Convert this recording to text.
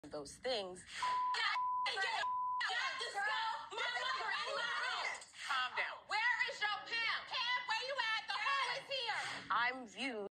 those things. Calm down. Where is your pimp? Pimp, where you at? The hell is here. I'm viewed